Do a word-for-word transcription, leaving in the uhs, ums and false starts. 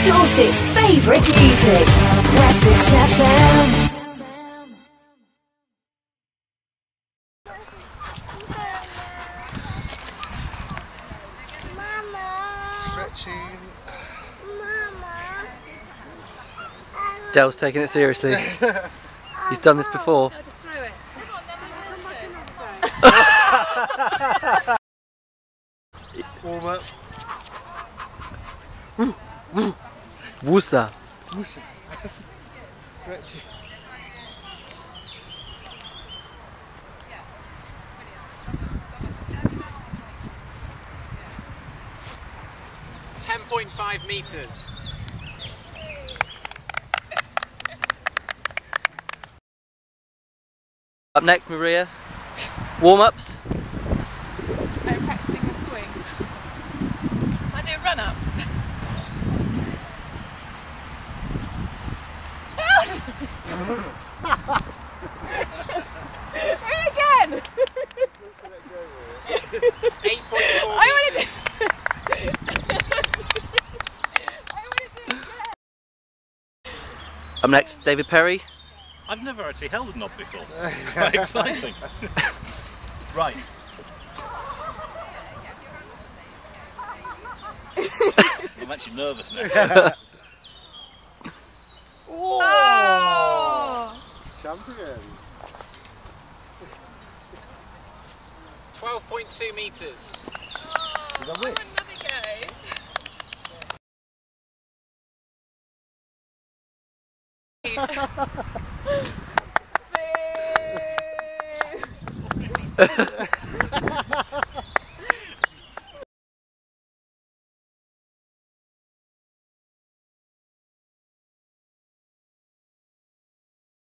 Dorset's favourite music. Wessex F M. Stretching. Dell's taking it seriously. He's done this before. Warm up. Woosa. Whoosh. Stretching. ten point five metres. Up next, Maria. Warm-ups. I'm practicing the swing. I do run up. Again! eight point four I want to metres. I want to do it again. Up next, David Perry. I've never actually held a knob before. Quite exciting. Right. I'm actually nervous now. Oh! Champion. twelve point two metres. Oh, I want another go.